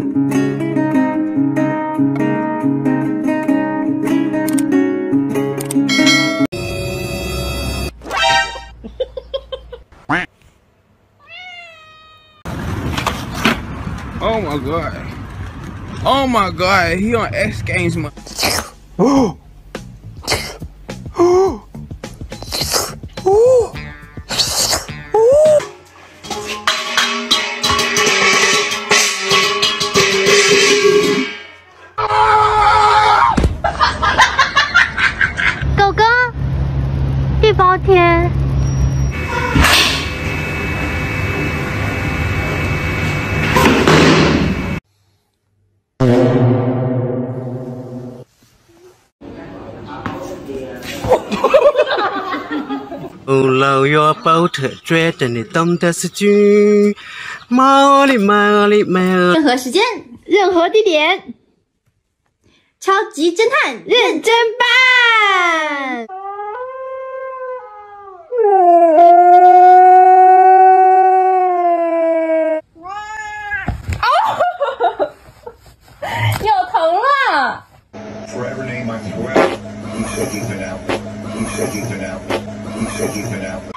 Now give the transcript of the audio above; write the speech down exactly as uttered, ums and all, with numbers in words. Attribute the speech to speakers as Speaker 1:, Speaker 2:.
Speaker 1: Oh my god. Oh my god, he on X Games. Oh. Oh. Oh.
Speaker 2: 狗狗，地包天。
Speaker 3: 哦，老药包特绝的你懂的是句，毛里毛里毛。
Speaker 2: 任何时间，任何地点，超级侦探认真办。有疼了。
Speaker 4: Forever name I swear. He said he's been out. He said he's been out. He said he's been out.